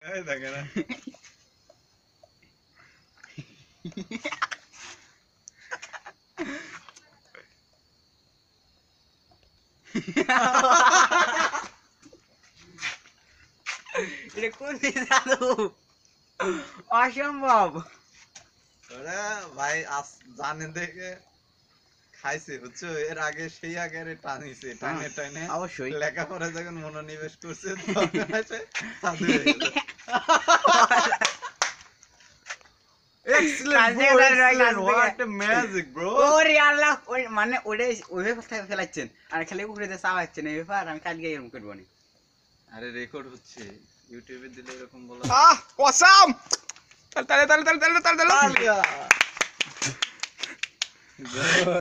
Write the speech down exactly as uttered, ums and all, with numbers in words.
এই দেখে না এটা কোন দাদু অসম্ভব ওরা ভাই জানে দেখে খাইছে বুঝছো এর আগে সেই আগে টানিছে টানে টানে অবশ্যই লেখাপড়া যখন মনোনিবেশ করছে তখন এসে সাধু হয়ে গেল Excellent, bro. Excellent. What a magic, bro. ওরে আল্লাহ ওই মানে ওরে ওইভাবে কথা ফেলাচ্ছেন আর খালি উপরে দিয়ে চাওয়াচ্ছেন এই ব্যাপার আমি কালকে এরকম করবো না আরে রেকর্ড হচ্ছে ইউটিউবে দিলে এরকম বলা আহ অসাম তালে তালে তালে তালে তালে তালে তালিয়া